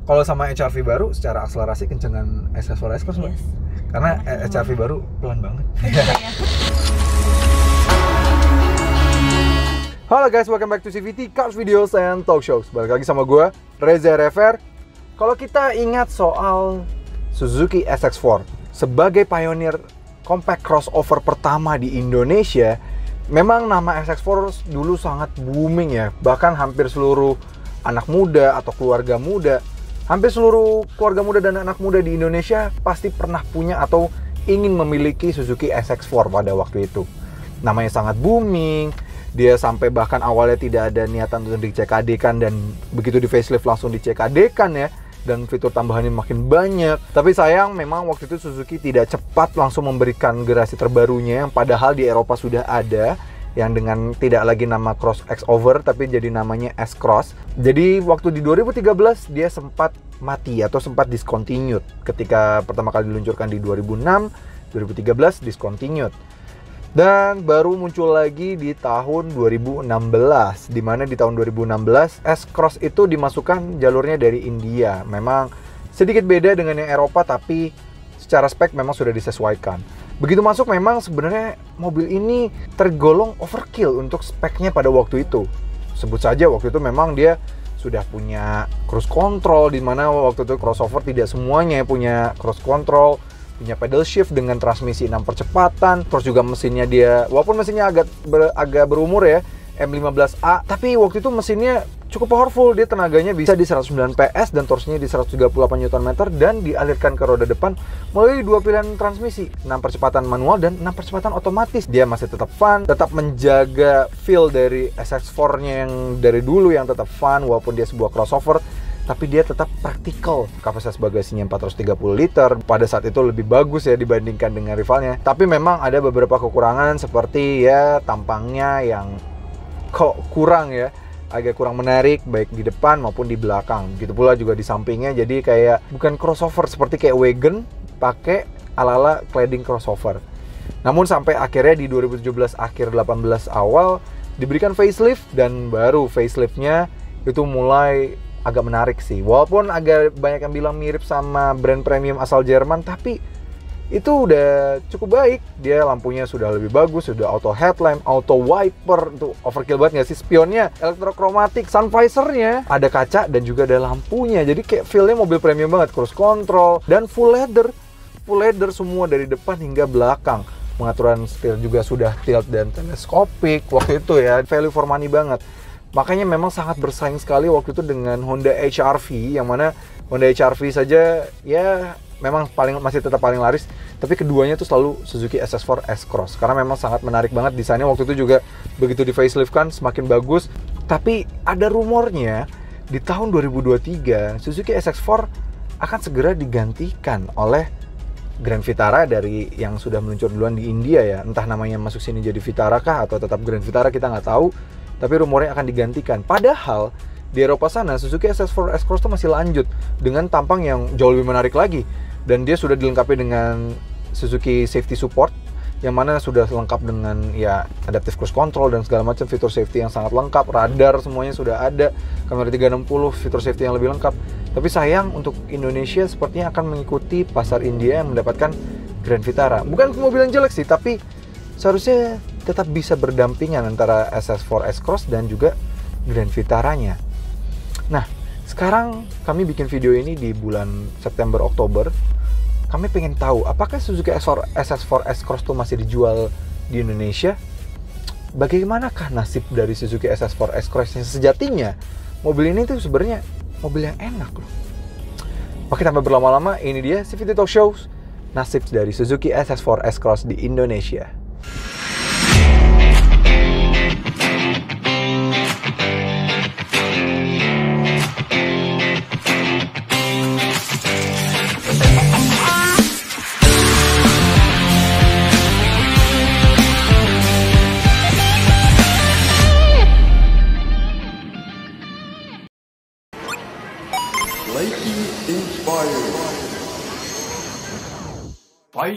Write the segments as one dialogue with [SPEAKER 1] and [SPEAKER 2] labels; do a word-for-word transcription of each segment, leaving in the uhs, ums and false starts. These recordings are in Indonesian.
[SPEAKER 1] Kalau sama H R V baru, secara akselerasi kencengan S X four S-Cross yes. Karena oh, H R V oh. baru pelan banget. Halo guys, welcome back to C V T Cars Videos and Talk Shows. Balik lagi sama gue, Reza Rever. Kalau kita ingat soal Suzuki S X four sebagai pionir compact crossover pertama di Indonesia, memang nama S X four dulu sangat booming ya. Bahkan hampir seluruh anak muda atau keluarga muda, hampir seluruh keluarga muda dan anak muda di Indonesia pasti pernah punya atau ingin memiliki Suzuki S X four pada waktu itu. Namanya sangat booming, dia sampai bahkan awalnya tidak ada niatan untuk di C K D-kan, dan begitu di facelift langsung di C K D-kan ya, dan fitur tambahannya makin banyak. Tapi sayang memang waktu itu Suzuki tidak cepat langsung memberikan generasi terbarunya, yang padahal di Eropa sudah ada, yang dengan tidak lagi nama Cross X-Over tapi jadi namanya S-Cross. Jadi waktu di dua ribu tiga belas dia sempat mati atau sempat discontinued ketika pertama kali diluncurkan di dua ribu enam, dua ribu tiga belas discontinued. Dan baru muncul lagi di tahun dua ribu enam belas, di mana di tahun dua ribu enam belas S-Cross itu dimasukkan jalurnya dari India. Memang sedikit beda dengan yang Eropa, tapi secara spek memang sudah disesuaikan. Begitu masuk memang sebenarnya mobil ini tergolong overkill untuk speknya pada waktu itu. Sebut saja waktu itu memang dia sudah punya cruise control, di mana waktu itu crossover tidak semuanya punya cruise control, punya pedal shift dengan transmisi enam percepatan, terus juga mesinnya dia, walaupun mesinnya agak ber, agak berumur ya, M lima belas A, tapi waktu itu mesinnya cukup powerful. Dia tenaganya bisa di seratus sembilan P S dan torsinya di seratus tiga puluh delapan Newton meter, dan dialirkan ke roda depan melalui dua pilihan transmisi, enam percepatan manual dan enam percepatan otomatis. Dia masih tetap fun, tetap menjaga feel dari S X four-nya yang dari dulu yang tetap fun walaupun dia sebuah crossover, tapi dia tetap praktikal. Kapasitas bagasinya empat ratus tiga puluh liter, pada saat itu lebih bagus ya dibandingkan dengan rivalnya. Tapi memang ada beberapa kekurangan seperti ya tampangnya yang kok kurang ya, agak kurang menarik baik di depan maupun di belakang. Begitu pula juga di sampingnya, jadi kayak bukan crossover seperti kayak wagon pakai ala-ala cladding crossover. Namun sampai akhirnya di dua ribu tujuh belas akhir delapan belas awal diberikan facelift, dan baru faceliftnya itu mulai agak menarik sih. Walaupun agak banyak yang bilang mirip sama brand premium asal Jerman, tapi itu udah cukup baik. Dia lampunya sudah lebih bagus, sudah auto headlamp, auto wiper, itu overkill banget nggak sih? Spionnya elektrokromatik, sun visor-nya ada kaca dan juga ada lampunya, jadi kayak feel-nya mobil premium banget. Cruise control dan full leather, full leather semua dari depan hingga belakang. Pengaturan setir juga sudah tilt dan teleskopik waktu itu ya, value for money banget. Makanya memang sangat bersaing sekali waktu itu dengan Honda H R V, yang mana Honda H R V saja ya memang paling masih tetap paling laris, tapi keduanya tuh selalu Suzuki S X four S-Cross karena memang sangat menarik banget. Desainnya waktu itu juga begitu di facelift kan semakin bagus. Tapi ada rumornya di tahun dua ribu dua puluh tiga Suzuki S X four akan segera digantikan oleh Grand Vitara dari yang sudah meluncur duluan di India ya. Entah namanya masuk sini jadi Vitara kah atau tetap Grand Vitara, kita nggak tahu. Tapi rumornya akan digantikan. Padahal di Eropa sana Suzuki S X four S-Cross itu masih lanjut dengan tampang yang jauh lebih menarik lagi. Dan dia sudah dilengkapi dengan Suzuki Safety Support, yang mana sudah lengkap dengan ya adaptive cruise control dan segala macam fitur safety yang sangat lengkap. Radar semuanya sudah ada, kamera tiga enam puluh, fitur safety yang lebih lengkap. Tapi sayang untuk Indonesia sepertinya akan mengikuti pasar India yang mendapatkan Grand Vitara. Bukan mobil yang jelek sih, tapi seharusnya tetap bisa berdampingan antara S X four S-Cross dan juga Grand Vitaranya. Nah, sekarang kami bikin video ini di bulan September Oktober. Kami pengen tahu apakah Suzuki S X four S-Cross itu masih dijual di Indonesia? Bagaimanakah nasib dari Suzuki S X four S-Cross yang sejatinya mobil ini tuh sebenarnya mobil yang enak loh. Oke, tanpa berlama-lama, ini dia C V T Talk Shows, nasib dari Suzuki S X four S-Cross di Indonesia.
[SPEAKER 2] Fight.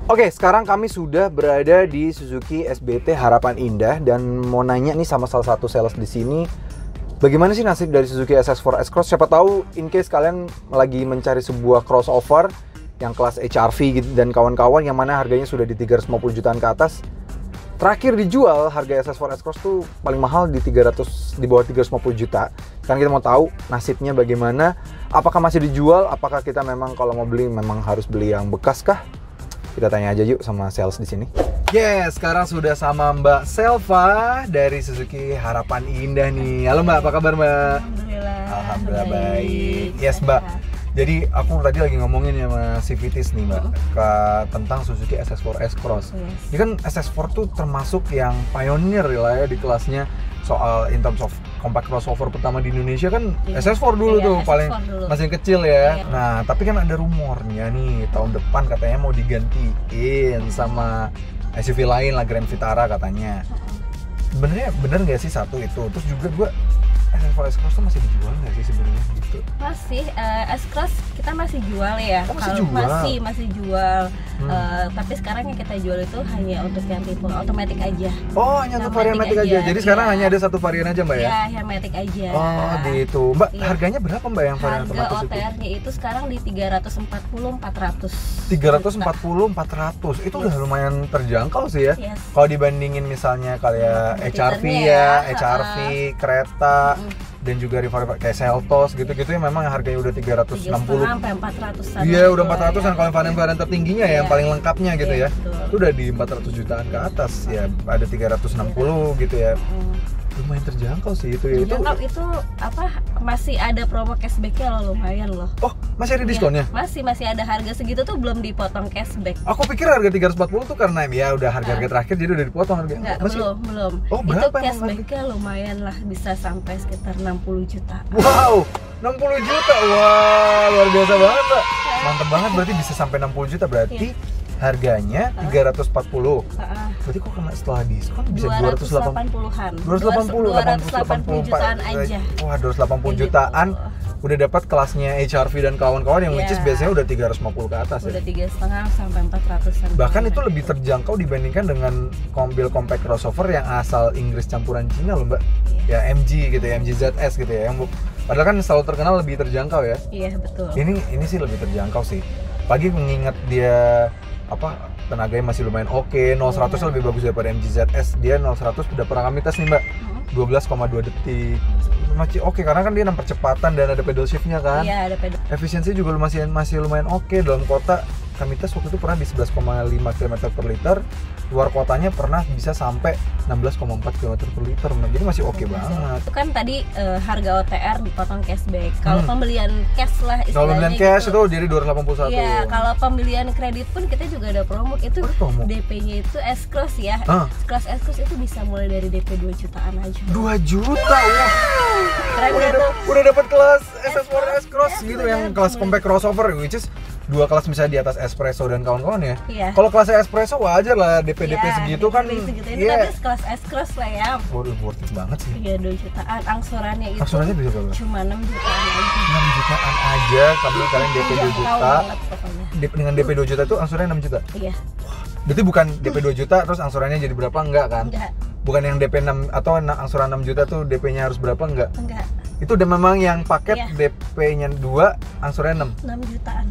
[SPEAKER 1] Oke, sekarang kami sudah berada di Suzuki S B T Harapan Indah dan mau nanya nih sama salah satu sales di sini, bagaimana sih nasib dari Suzuki S X four S-Cross? Siapa tahu in case kalian lagi mencari sebuah crossover yang kelas H R V gitu, dan kawan-kawan yang mana harganya sudah di tiga ratus lima puluh jutaan ke atas. Terakhir dijual harga S X four S-Cross tuh paling mahal di tiga ratus, di bawah tiga ratus lima puluh juta. Sekarang kita mau tahu nasibnya bagaimana. Apakah masih dijual? Apakah kita memang kalau mau beli memang harus beli yang bekas kah? Kita tanya aja yuk sama sales di sini. Yes, sekarang sudah sama Mbak Selva dari Suzuki Harapan Indah nih. Halo Mbak, apa kabar Mbak?
[SPEAKER 3] Alhamdulillah.
[SPEAKER 1] Alhamdulillah baik. Yes Mbak. Jadi aku tadi lagi ngomongin sama si Vitis nih Mbak, ke, tentang Suzuki S X four S-Cross.
[SPEAKER 3] Yes.
[SPEAKER 1] Ini kan S X four tuh termasuk yang pioneer lah ya di kelasnya soal in terms of compact crossover pertama di Indonesia kan
[SPEAKER 3] Iya.
[SPEAKER 1] S X four dulu
[SPEAKER 3] Iya,
[SPEAKER 1] tuh
[SPEAKER 3] S X four
[SPEAKER 1] paling
[SPEAKER 3] dulu.
[SPEAKER 1] masih kecil ya.
[SPEAKER 3] Iya.
[SPEAKER 1] Nah, tapi kan ada rumornya nih tahun depan katanya mau digantiin sama S U V lain lah, Grand Vitara katanya. Sebenarnya bener nggak sih satu itu? Terus juga gua S X four S-Cross tuh masih dijual nggak sih sebenarnya gitu?
[SPEAKER 3] Masih uh, S-Cross kita masih jual ya.
[SPEAKER 1] Oh, masih
[SPEAKER 3] Kalau
[SPEAKER 1] jual?
[SPEAKER 3] masih masih jual.
[SPEAKER 1] Hmm.
[SPEAKER 3] Uh, tapi sekarang yang kita jual itu hanya untuk yang tipe otomatis aja.
[SPEAKER 1] Oh, hanya untuk
[SPEAKER 3] Yang
[SPEAKER 1] varian
[SPEAKER 3] matic
[SPEAKER 1] Matic aja.
[SPEAKER 3] aja,
[SPEAKER 1] Jadi sekarang
[SPEAKER 3] iya.
[SPEAKER 1] hanya ada satu varian aja Mbak ya?
[SPEAKER 3] Ya, yang matic aja.
[SPEAKER 1] Oh gitu. Mbak,
[SPEAKER 3] Iya.
[SPEAKER 1] harganya berapa Mbak yang varian
[SPEAKER 3] Harga
[SPEAKER 1] otomatis
[SPEAKER 3] O T
[SPEAKER 1] itu?
[SPEAKER 3] R-nya itu sekarang di tiga ratus empat puluh sampai empat ratus.
[SPEAKER 1] tiga ratus empat puluh sampai empat ratus. Itu udah lumayan terjangkau sih ya.
[SPEAKER 3] Yes.
[SPEAKER 1] Kalau dibandingin misalnya kayak H R V
[SPEAKER 3] Kompetitornya
[SPEAKER 1] ya,
[SPEAKER 3] ya,
[SPEAKER 1] H R V, kereta, dan juga rival kayak Seltos gitu-gitu yang memang harganya udah tiga ratus enam puluh.
[SPEAKER 3] Sampai empat ratusan.
[SPEAKER 1] Iya, udah empat ratusan kalau varian-varian tertingginya ya, yang
[SPEAKER 3] Iya.
[SPEAKER 1] paling lengkapnya gitu
[SPEAKER 3] Iya,
[SPEAKER 1] ya.
[SPEAKER 3] betul.
[SPEAKER 1] Itu udah di empat ratus jutaan ke atas ya, ada tiga ratus enam puluh gitu ya.
[SPEAKER 3] Hmm.
[SPEAKER 1] Lumayan terjangkau sih itu ya. Itu
[SPEAKER 3] Jangkau itu apa masih ada promo cashbacknya loh, lumayan loh.
[SPEAKER 1] Oh, masih ada diskonnya?
[SPEAKER 3] Iya, masih masih ada harga segitu tuh belum dipotong cashback.
[SPEAKER 1] Aku pikir harga tiga ratus empat puluh tuh karena ya udah harga-harga terakhir jadi udah dipotong harga.
[SPEAKER 3] Enggak,
[SPEAKER 1] Masih?
[SPEAKER 3] belum belum.
[SPEAKER 1] Oh,
[SPEAKER 3] Itu
[SPEAKER 1] berapa emang
[SPEAKER 3] cashbacknya lumayan lah, bisa sampai sekitar enam puluh juta.
[SPEAKER 1] Wow, enam puluh juta. Wah, luar biasa banget, Mbak. Mantep banget, berarti bisa sampai enam puluh juta. Berarti harganya tiga ratus empat puluh.
[SPEAKER 3] Heeh.
[SPEAKER 1] Berarti kok kena setelah diskon bisa
[SPEAKER 3] dua
[SPEAKER 1] dua
[SPEAKER 3] ratus
[SPEAKER 1] ratus delapan
[SPEAKER 3] delapan puluhan.
[SPEAKER 1] dua ratus delapan puluh,
[SPEAKER 3] dua ratus delapan puluh jutaan
[SPEAKER 1] empat.
[SPEAKER 3] aja.
[SPEAKER 1] Wah, dua ratus delapan puluh
[SPEAKER 3] Kayak
[SPEAKER 1] jutaan.
[SPEAKER 3] gitu.
[SPEAKER 1] Udah dapat kelasnya H R V dan kawan-kawan yang which is
[SPEAKER 3] Iya.
[SPEAKER 1] biasanya udah tiga ratus lima puluh ke atas
[SPEAKER 3] Udah
[SPEAKER 1] ya.
[SPEAKER 3] tiga setengah sampai empat ratusan.
[SPEAKER 1] Bahkan itu lebih terjangkau dibandingkan dengan mobil compact crossover yang asal Inggris campuran Cina loh, Mbak. Ya M G gitu ya, M G Z S gitu ya. Yang bu- padahal kan selalu terkenal lebih terjangkau ya.
[SPEAKER 3] Iya, betul.
[SPEAKER 1] Ini ini sih lebih terjangkau sih. Pagi mengingat dia apa tenaganya masih lumayan oke, nol seratus
[SPEAKER 3] Iya.
[SPEAKER 1] lebih bagus daripada M G Z S. Dia nol seratus udah pernah kami tes nih Mbak,
[SPEAKER 3] Hmm.
[SPEAKER 1] dua belas koma dua detik. Masih oke karena kan dia enam percepatan dan ada pedal shiftnya kan.
[SPEAKER 3] Iya, ada pedal.
[SPEAKER 1] Efisiensi juga masih masih lumayan oke dalam kota. Kami tes waktu itu pernah di sebelas koma lima kilometer per liter. Luar kotanya pernah bisa sampai enam belas koma empat kilometer per liter. Nah, jadi masih oke banget.
[SPEAKER 3] Itu kan tadi eh, harga O T R dipotong cashback. Kalau
[SPEAKER 1] Hmm.
[SPEAKER 3] pembelian cash lah istilahnya.
[SPEAKER 1] Kalau pembelian cash
[SPEAKER 3] gitu.
[SPEAKER 1] itu jadi dua ratus delapan puluh satu.
[SPEAKER 3] Iya, kalau pembelian kredit pun kita juga ada promo. Itu
[SPEAKER 1] Ada promo?
[SPEAKER 3] D P-nya itu S-Cross ya.
[SPEAKER 1] Ah.
[SPEAKER 3] Kelas S-Cross itu bisa mulai dari D P dua jutaan aja.
[SPEAKER 1] dua juta. Wah.
[SPEAKER 3] Keren
[SPEAKER 1] Udah,
[SPEAKER 3] nggak
[SPEAKER 1] dap-
[SPEAKER 3] tuh?
[SPEAKER 1] udah dapat kelas S X four
[SPEAKER 3] S-Cross,
[SPEAKER 1] S-Cross
[SPEAKER 3] ya,
[SPEAKER 1] gitu
[SPEAKER 3] udah.
[SPEAKER 1] yang kelas compact crossover which is dua kelas misalnya di atas Espresso dan kawan-kawan ya.
[SPEAKER 3] Iya.
[SPEAKER 1] Kalau kelas Espresso wajar lah D P D P
[SPEAKER 3] Iya,
[SPEAKER 1] segitu
[SPEAKER 3] D P
[SPEAKER 1] kan.
[SPEAKER 3] segitu. Ini
[SPEAKER 1] Iya.
[SPEAKER 3] tapi kelas S-Cross lah ya.
[SPEAKER 1] Waduh, worth it banget sih.
[SPEAKER 3] Iya, dua jutaan. Angsurannya itu
[SPEAKER 1] Angsurannya bisa berapa?
[SPEAKER 3] cuma enam jutaan aja.
[SPEAKER 1] enam jutaan aja kamu kalian D P dua
[SPEAKER 3] Jangkau
[SPEAKER 1] juta.
[SPEAKER 3] banget pokoknya.
[SPEAKER 1] D- dengan D P dua juta itu angsurannya enam juta.
[SPEAKER 3] Iya,
[SPEAKER 1] Berarti bukan D P dua juta terus angsurannya jadi berapa enggak kan?
[SPEAKER 3] enggak,
[SPEAKER 1] Bukan yang D P enam atau na- angsuran enam juta tuh D P-nya harus berapa enggak?
[SPEAKER 3] enggak.
[SPEAKER 1] Itu udah memang yang paket
[SPEAKER 3] Iya.
[SPEAKER 1] D P-nya dua, angsurannya enam.
[SPEAKER 3] enam jutaan.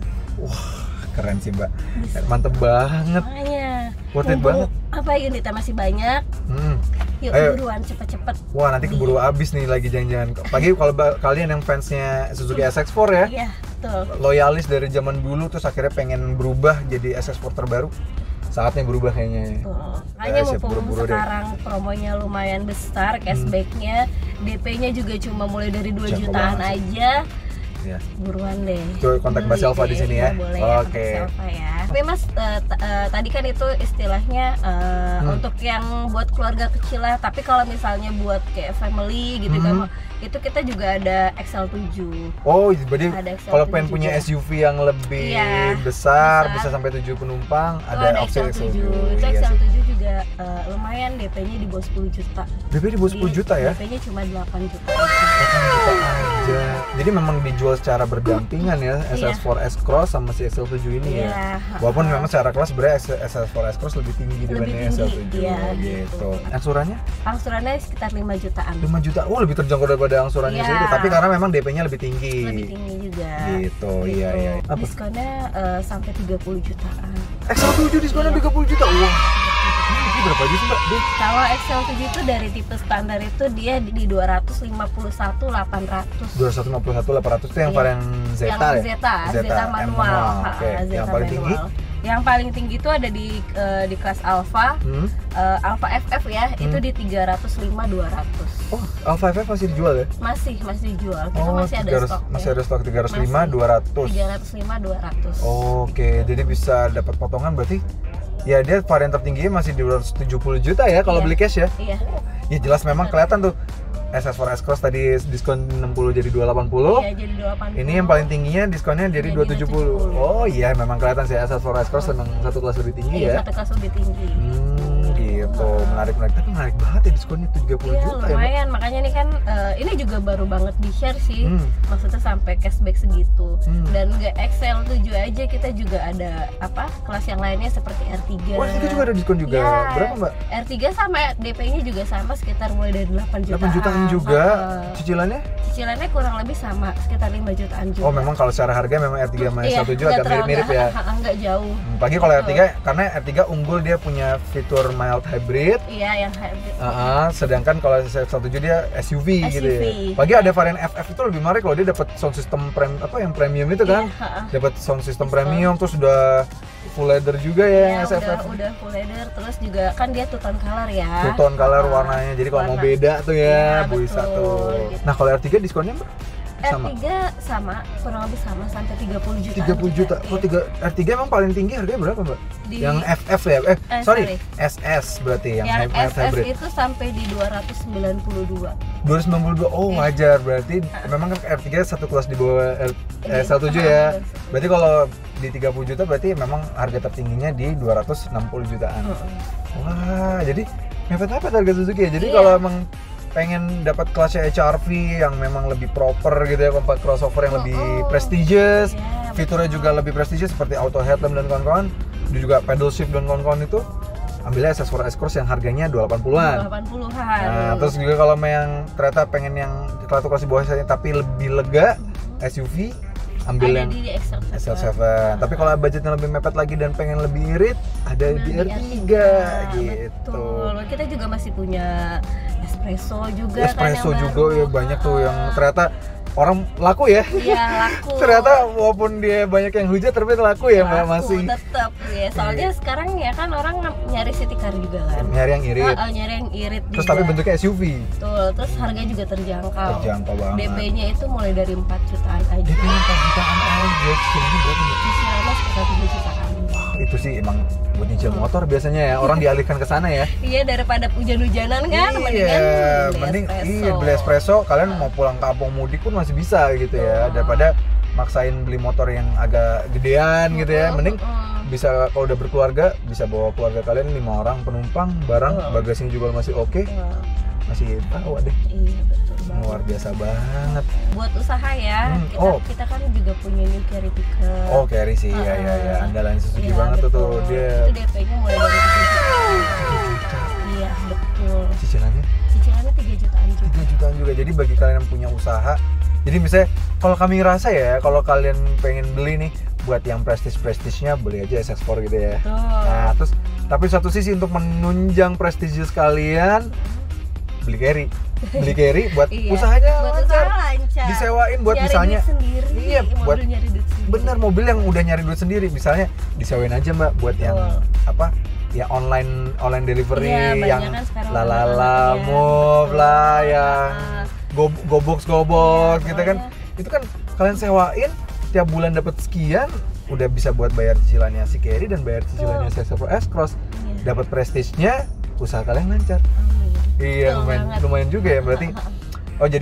[SPEAKER 1] Keren sih, Mbak.
[SPEAKER 3] Bisa.
[SPEAKER 1] Mantep banget.
[SPEAKER 3] Makanya.
[SPEAKER 1] Worth it
[SPEAKER 3] mumpung
[SPEAKER 1] banget.
[SPEAKER 3] Apa unitnya masih banyak?
[SPEAKER 1] Hmm.
[SPEAKER 3] Yuk
[SPEAKER 1] Ayo.
[SPEAKER 3] buruan cepet-cepet.
[SPEAKER 1] Wah, nanti keburu habis nih lagi jangan-jangan. Pagi kalau ba- kalian yang fansnya Suzuki S X four ya,
[SPEAKER 3] Iya, betul.
[SPEAKER 1] loyalis dari zaman dulu terus akhirnya pengen berubah jadi S X four terbaru. Saatnya berubah kayaknya.
[SPEAKER 3] Tuh. Makanya
[SPEAKER 1] Ya, siap,
[SPEAKER 3] mumpung
[SPEAKER 1] buru-buru deh.
[SPEAKER 3] sekarang promonya lumayan besar, cashbacknya, D P-nya juga cuma mulai dari dua
[SPEAKER 1] Jangkau
[SPEAKER 3] jutaan
[SPEAKER 1] banget
[SPEAKER 3] aja.
[SPEAKER 1] Ya.
[SPEAKER 3] Buruan deh.
[SPEAKER 1] Coba kontak Mbak
[SPEAKER 3] Beli
[SPEAKER 1] Selva
[SPEAKER 3] deh.
[SPEAKER 1] di sini ya.
[SPEAKER 3] Boleh ya, kontak
[SPEAKER 1] Oke.
[SPEAKER 3] Selva ya. Tapi Mas, eh, t- eh, tadi kan itu istilahnya eh,
[SPEAKER 1] Hmm.
[SPEAKER 3] untuk yang buat keluarga kecil lah. Tapi kalau misalnya buat kayak family gitu
[SPEAKER 1] Hmm.
[SPEAKER 3] kan, itu kita juga ada X L tujuh.
[SPEAKER 1] Oh, berarti
[SPEAKER 3] Ada X L
[SPEAKER 1] kalau
[SPEAKER 3] tujuh
[SPEAKER 1] pengen punya
[SPEAKER 3] juga.
[SPEAKER 1] S U V yang lebih
[SPEAKER 3] Iya,
[SPEAKER 1] besar,
[SPEAKER 3] besar.
[SPEAKER 1] bisa sampai tujuh penumpang,
[SPEAKER 3] Itu
[SPEAKER 1] ada
[SPEAKER 3] ada
[SPEAKER 1] opsi
[SPEAKER 3] X L
[SPEAKER 1] X L
[SPEAKER 3] tujuh.
[SPEAKER 1] tujuh.
[SPEAKER 3] Itu
[SPEAKER 1] Iya
[SPEAKER 3] X L
[SPEAKER 1] sih.
[SPEAKER 3] tujuh juga eh, lumayan, D P-nya di bawah sepuluh juta.
[SPEAKER 1] D P di bawah sepuluh juta ya?
[SPEAKER 3] D P-nya cuma delapan juta.
[SPEAKER 1] delapan jutaan. aja. Jadi memang dijual secara berdampingan ya, S L four S Cross sama si X L seven ini
[SPEAKER 3] Iya.
[SPEAKER 1] ya. Walaupun memang secara kelas sebenarnya S L four S Cross lebih tinggi
[SPEAKER 3] Lebih
[SPEAKER 1] dibanding S L
[SPEAKER 3] tinggi,
[SPEAKER 1] seven
[SPEAKER 3] iya,
[SPEAKER 1] gitu.
[SPEAKER 3] gitu.
[SPEAKER 1] Angsurannya
[SPEAKER 3] Angsurannya sekitar lima jutaan.
[SPEAKER 1] lima juta. Oh, lebih terjangkau daripada angsurannya
[SPEAKER 3] Iya.
[SPEAKER 1] sendiri. Tapi karena memang D P-nya lebih tinggi.
[SPEAKER 3] Lebih tinggi juga.
[SPEAKER 1] Gitu, iya iya. Apa?
[SPEAKER 3] Diskonnya eh, sampai tiga puluh jutaan.
[SPEAKER 1] X L seven diskonnya
[SPEAKER 3] Iya.
[SPEAKER 1] tiga puluh juta. Wah. Ini berapa aja sih, Mbak? Dia
[SPEAKER 3] Kalau X L tujuh itu dari tipe standar itu dia di dua ratus lima puluh satu delapan ratus.
[SPEAKER 1] dua ratus lima puluh satu delapan ratus itu yang
[SPEAKER 3] Iya.
[SPEAKER 1] varian Zeta
[SPEAKER 3] yang
[SPEAKER 1] ya?
[SPEAKER 3] Zeta, Zeta,
[SPEAKER 1] M
[SPEAKER 3] manual. Ha,
[SPEAKER 1] Oke.
[SPEAKER 3] Zeta
[SPEAKER 1] Yang paling tinggi?
[SPEAKER 3] manual. Yang paling tinggi itu ada di eh, di kelas Alpha,
[SPEAKER 1] Hmm?
[SPEAKER 3] eh, Alpha F F ya,
[SPEAKER 1] Hmm.
[SPEAKER 3] itu di tiga ratus lima dua ratus.
[SPEAKER 1] Oh, Alpha F F masih dijual ya?
[SPEAKER 3] Masih masih dijual. Kita
[SPEAKER 1] Oh,
[SPEAKER 3] masih ada
[SPEAKER 1] tiga ratus
[SPEAKER 3] stok.
[SPEAKER 1] masih ada stok tiga ratus lima dua ratus.
[SPEAKER 3] tiga ratus lima dua ratus.
[SPEAKER 1] Oke, jadi bisa dapat potongan berarti ya dia varian tertingginya masih di dua ratus tujuh puluh juta ya kalau
[SPEAKER 3] Iya.
[SPEAKER 1] beli cash ya.
[SPEAKER 3] Iya.
[SPEAKER 1] Ya jelas memang kelihatan tuh S S four S Cross tadi diskon enam puluh jadi dua ratus delapan puluh.
[SPEAKER 3] Iya, jadi dua ratus delapan puluh.
[SPEAKER 1] Ini yang paling tingginya diskonnya jadi
[SPEAKER 3] Jadi
[SPEAKER 1] dua ratus tujuh puluh.
[SPEAKER 3] dua ratus tujuh puluh.
[SPEAKER 1] Oh iya, memang kelihatan sih S S four S Cross memang satu kelas lebih tinggi
[SPEAKER 3] Iya,
[SPEAKER 1] ya.
[SPEAKER 3] satu kelas lebih tinggi.
[SPEAKER 1] Hmm, gitu. Menarik menarik. Tapi menarik banget ya diskonnya tiga puluh
[SPEAKER 3] Iya,
[SPEAKER 1] juta ya, Mbak.
[SPEAKER 3] lumayan. Makanya ini kan eh, ini juga baru banget di-share sih.
[SPEAKER 1] Hmm.
[SPEAKER 3] Maksudnya sampai cashback segitu.
[SPEAKER 1] Hmm.
[SPEAKER 3] Dan nggak X L tujuh aja, kita juga ada apa? Kelas yang lainnya seperti R tiga.
[SPEAKER 1] Wah, itu juga ada diskon juga.
[SPEAKER 3] Iya.
[SPEAKER 1] Berapa, Mbak?
[SPEAKER 3] R tiga sama D P-nya juga sama sekitar mulai dari delapan jutaan.
[SPEAKER 1] delapan jutaan juga.
[SPEAKER 3] Heeh.
[SPEAKER 1] Cicilannya?
[SPEAKER 3] Cicilannya kurang lebih sama, sekitar lima jutaan juga.
[SPEAKER 1] Oh, memang kalau secara harga memang R tiga sama S
[SPEAKER 3] Iya,
[SPEAKER 1] L tujuh
[SPEAKER 3] nggak
[SPEAKER 1] agak
[SPEAKER 3] terlalu-
[SPEAKER 1] mirip-mirip ya.
[SPEAKER 3] nggak- nggak jauh.
[SPEAKER 1] Hmm, Pagi kalau R tiga karena R tiga unggul dia punya fitur mild hybrid.
[SPEAKER 3] Iya, yang hybrid.
[SPEAKER 1] Uh-uh, sedangkan kalau S L tujuh dia S U V, gitu ya.
[SPEAKER 3] S U V.
[SPEAKER 1] Pagi ada varian F F itu lebih menarik loh, dia dapat sound system prem apa yang premium itu kan.
[SPEAKER 3] Iya, heeh.
[SPEAKER 1] Dapat sound system
[SPEAKER 3] System.
[SPEAKER 1] premium terus udah full leather juga ya,
[SPEAKER 3] Ya,
[SPEAKER 1] S F F.
[SPEAKER 3] udah, udah full leather, terus juga kan dia two tone color ya.
[SPEAKER 1] Two tone color
[SPEAKER 3] Heeh.
[SPEAKER 1] warnanya. Jadi kalau mau
[SPEAKER 3] Warna.
[SPEAKER 1] beda tuh ya,
[SPEAKER 3] Iya,
[SPEAKER 1] bisa
[SPEAKER 3] betul,
[SPEAKER 1] tuh.
[SPEAKER 3] gitu.
[SPEAKER 1] Nah, kalau R tiga diskonnya Mbak?
[SPEAKER 3] R
[SPEAKER 1] Sama.
[SPEAKER 3] tiga sama, kurang lebih sama sampai tiga puluh juta.
[SPEAKER 1] tiga puluh juta. Oh, tiga R tiga emang paling tinggi harganya berapa, Mbak?
[SPEAKER 3] Di-
[SPEAKER 1] Yang F F ya? Eh,
[SPEAKER 3] Eh,
[SPEAKER 1] sorry,
[SPEAKER 3] sorry.
[SPEAKER 1] S S berarti yang,
[SPEAKER 3] Yang
[SPEAKER 1] hy- mild
[SPEAKER 3] S S
[SPEAKER 1] hybrid.
[SPEAKER 3] itu sampai di dua ratus sembilan puluh dua.
[SPEAKER 1] dua ratus sembilan puluh dua. Oh,
[SPEAKER 3] Iya.
[SPEAKER 1] wajar. Berarti memang kan R tiga satu kelas di bawah R-
[SPEAKER 3] Iya.
[SPEAKER 1] S L tujuh ya.
[SPEAKER 3] Betul.
[SPEAKER 1] Berarti kalau di tiga puluh juta berarti memang harga tertingginya di dua ratus enam puluh jutaan. Wah, jadi mepet-mepet harga Suzuki ya. Jadi
[SPEAKER 3] Iya.
[SPEAKER 1] kalau emang pengen dapat kelasnya H R V yang memang lebih proper gitu ya, compact crossover yang lebih
[SPEAKER 3] Oh, oh.
[SPEAKER 1] prestigious,
[SPEAKER 3] Iya,
[SPEAKER 1] fiturnya juga lebih prestigious seperti auto headlamp dan kawan-kawan, dan juga pedal shift dan kawan-kawan itu, ambilnya S S four S Cross yang harganya dua ratus delapan puluhan.
[SPEAKER 3] delapan puluhan.
[SPEAKER 1] Nah, terus juga kalau yang ternyata pengen yang kelas kelas di bawahnya tapi lebih lega, S U V, ambil
[SPEAKER 3] ada
[SPEAKER 1] yang
[SPEAKER 3] di X L tujuh.
[SPEAKER 1] S L tujuh. Tapi kalau budgetnya lebih mepet lagi dan pengen lebih irit, ada di R tiga gitu.
[SPEAKER 3] Betul. Kita juga masih punya espresso juga
[SPEAKER 1] Espresso
[SPEAKER 3] kan yang
[SPEAKER 1] juga
[SPEAKER 3] baru.
[SPEAKER 1] ya banyak tuh yang
[SPEAKER 3] Ah.
[SPEAKER 1] ternyata orang laku ya.
[SPEAKER 3] Iya, laku.
[SPEAKER 1] Ternyata walaupun dia banyak yang hujat tapi laku ya, Mbak,
[SPEAKER 3] Laku,
[SPEAKER 1] masih
[SPEAKER 3] tetap ya. Soalnya sekarang ya kan orang nyari city car juga kan.
[SPEAKER 1] nyari yang irit.
[SPEAKER 3] Ah, ah, nyari yang irit
[SPEAKER 1] Terus
[SPEAKER 3] juga.
[SPEAKER 1] tapi bentuknya S U V.
[SPEAKER 3] Betul, terus harganya juga terjangkau.
[SPEAKER 1] Terjangkau banget.
[SPEAKER 3] D P-nya itu mulai dari empat jutaan aja.
[SPEAKER 1] D P-nya empat jutaan aja. Cicilannya berapa, Mbak?
[SPEAKER 3] Cicilannya sekitar tiga jutaan.
[SPEAKER 1] Itu sih emang buat nyicil motor biasanya ya, orang dialihkan ke sana ya.
[SPEAKER 3] Iya, daripada hujan-hujanan kan,
[SPEAKER 1] Iya,
[SPEAKER 3] mendingan beli
[SPEAKER 1] mending
[SPEAKER 3] espresso.
[SPEAKER 1] iya beli espresso. Kalian mau pulang kampung mudik pun masih bisa gitu ya, daripada maksain beli motor yang agak gedean gitu ya. Mending
[SPEAKER 3] Mm-mm.
[SPEAKER 1] bisa kalau udah berkeluarga bisa bawa keluarga kalian lima orang penumpang barang,
[SPEAKER 3] Betul.
[SPEAKER 1] bagasinya juga masih oke,
[SPEAKER 3] Betul.
[SPEAKER 1] masih tahu deh.
[SPEAKER 3] Iya, betul banget.
[SPEAKER 1] Luar biasa banget.
[SPEAKER 3] Buat usaha ya,
[SPEAKER 1] Hmm,
[SPEAKER 3] kita,
[SPEAKER 1] oh.
[SPEAKER 3] kita kan juga punya new carry picker.
[SPEAKER 1] Oh, carry sih, ya ya ya,
[SPEAKER 3] Uh-uh.
[SPEAKER 1] andalan Suzuki
[SPEAKER 3] Iya,
[SPEAKER 1] banget tuh tuh
[SPEAKER 3] betul.
[SPEAKER 1] dia.
[SPEAKER 3] Itu D P-nya mulai dari tiga jutaan. Iya, betul.
[SPEAKER 1] Cicilannya
[SPEAKER 3] Cicilannya tiga jutaan juga.
[SPEAKER 1] tiga jutaan juga. Jadi bagi kalian yang punya usaha, jadi misalnya kalau kami rasa ya, kalau kalian pengen beli nih buat yang prestige-prestigenya beli aja S X four gitu ya.
[SPEAKER 3] Betul.
[SPEAKER 1] Nah, terus tapi satu sisi untuk menunjang prestisius kalian beli carry. Beli carry buat
[SPEAKER 3] Iya,
[SPEAKER 1] usahanya
[SPEAKER 3] buat
[SPEAKER 1] lancar.
[SPEAKER 3] usaha lancar.
[SPEAKER 1] Disewain buat
[SPEAKER 3] Nyari
[SPEAKER 1] misalnya
[SPEAKER 3] duit sendiri.
[SPEAKER 1] Iya,
[SPEAKER 3] mobil
[SPEAKER 1] buat
[SPEAKER 3] nyari duit sendiri.
[SPEAKER 1] bener mobil yang udah nyari duit sendiri, misalnya disewain aja Mbak buat yang
[SPEAKER 3] Betul.
[SPEAKER 1] apa? Ya online online delivery
[SPEAKER 3] Iya, banyak
[SPEAKER 1] yang
[SPEAKER 3] kan sekarang
[SPEAKER 1] lalala
[SPEAKER 3] orang-orang, iya,
[SPEAKER 1] move
[SPEAKER 3] betul.
[SPEAKER 1] lah yang
[SPEAKER 3] Ah.
[SPEAKER 1] go gobox gobox
[SPEAKER 3] Iya,
[SPEAKER 1] gitu kan.
[SPEAKER 3] pokoknya.
[SPEAKER 1] Itu kan kalian sewain tiap bulan dapat sekian, udah bisa buat bayar cicilannya si carry dan bayar cicilannya si S L four S Cross.
[SPEAKER 3] Iya.
[SPEAKER 1] Dapat prestige-nya, usaha kalian lancar.
[SPEAKER 3] Amin.
[SPEAKER 1] Iya,
[SPEAKER 3] Betul
[SPEAKER 1] lumayan,
[SPEAKER 3] banget.
[SPEAKER 1] lumayan juga ya berarti. Oh, jadi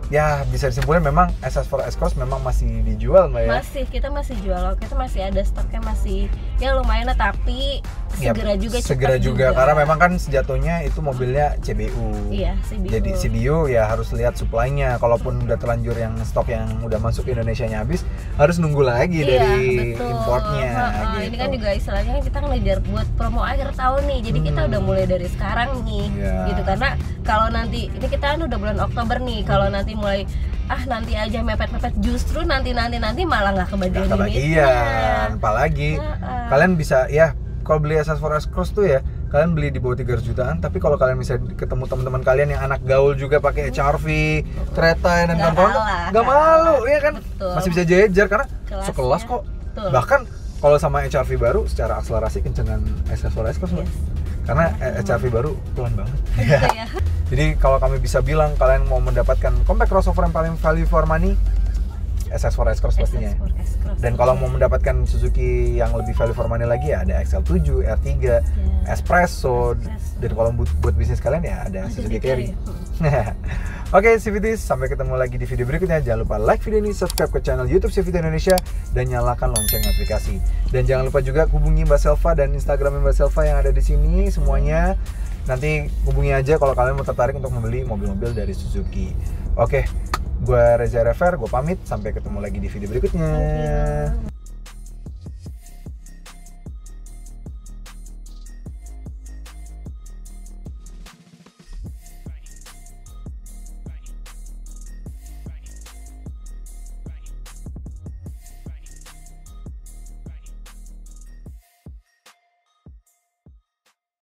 [SPEAKER 1] ya bisa disimpulkan memang S S empat S-Cross memang masih dijual Mbak ya?
[SPEAKER 3] Masih, kita masih jual, kita masih ada stoknya, masih ya lumayan lah, tapi segera
[SPEAKER 1] ya,
[SPEAKER 3] juga
[SPEAKER 1] segera
[SPEAKER 3] cepat
[SPEAKER 1] juga. Karena memang kan sejatuhnya itu mobilnya C B U.
[SPEAKER 3] Iya, C B U.
[SPEAKER 1] Jadi C B U ya harus lihat supply-nya. Kalaupun udah terlanjur yang stok yang udah masuk Indonesianya habis, harus nunggu lagi
[SPEAKER 3] iya,
[SPEAKER 1] dari
[SPEAKER 3] betul.
[SPEAKER 1] importnya.
[SPEAKER 3] Ha, ha,
[SPEAKER 1] gitu.
[SPEAKER 3] Ini kan juga istilahnya kita ngejar buat promo akhir tahun nih. Jadi kita
[SPEAKER 1] Hmm.
[SPEAKER 3] udah mulai dari sekarang nih,
[SPEAKER 1] Iya.
[SPEAKER 3] gitu. Karena kalau nanti ini kita kan udah bulan Oktober nih. Kalau nanti mulai ah nanti aja mepet-mepet, justru nanti nanti nanti malah nggak kebagian
[SPEAKER 1] Nggak
[SPEAKER 3] unitnya.
[SPEAKER 1] kebagian, apalagi
[SPEAKER 3] Ha-ha.
[SPEAKER 1] kalian bisa ya kalau beli S S empat S-Cross tuh ya kalian beli di bawah tiga ratus jutaan, tapi kalau kalian bisa ketemu teman-teman kalian yang anak gaul juga pakai H R V, Treta dan
[SPEAKER 3] Nggak
[SPEAKER 1] kawan-kawan,
[SPEAKER 3] kalah,
[SPEAKER 1] nggak
[SPEAKER 3] nggak
[SPEAKER 1] malu
[SPEAKER 3] kalah.
[SPEAKER 1] ya kan?
[SPEAKER 3] Betul.
[SPEAKER 1] Masih bisa jejer karena
[SPEAKER 3] Kelasnya.
[SPEAKER 1] sekelas kok.
[SPEAKER 3] Betul.
[SPEAKER 1] Bahkan kalau sama H R V baru secara akselerasi kencengan S S empat S-Cross Mbak.
[SPEAKER 3] Yes.
[SPEAKER 1] Karena H R V baru pelan banget.
[SPEAKER 3] Gitu ya.
[SPEAKER 1] Jadi kalau kami bisa bilang kalian mau mendapatkan compact crossover yang paling value for money, S S empat S-Cross pastinya.
[SPEAKER 3] S S empat S-Cross.
[SPEAKER 1] Dan kalau mau mendapatkan Suzuki yang lebih value for money lagi ya ada X L tujuh, R tiga,
[SPEAKER 3] Ya.
[SPEAKER 1] Espresso,
[SPEAKER 3] Espresso.
[SPEAKER 1] dan kalau buat, buat bisnis kalian ya ada Suzuki Carry. Oke, C V Ts, sampai ketemu lagi di video berikutnya. Jangan lupa like video ini, subscribe ke channel YouTube C V T Indonesia, dan nyalakan lonceng notifikasi. Dan jangan lupa juga hubungi Mbak Selva dan Instagram Mbak Selva yang ada di sini semuanya. Nanti hubungi aja kalau kalian mau tertarik untuk membeli mobil-mobil dari Suzuki. Oke, gue Reza Rever, gue pamit. Sampai ketemu lagi di video berikutnya.
[SPEAKER 3] Thank you.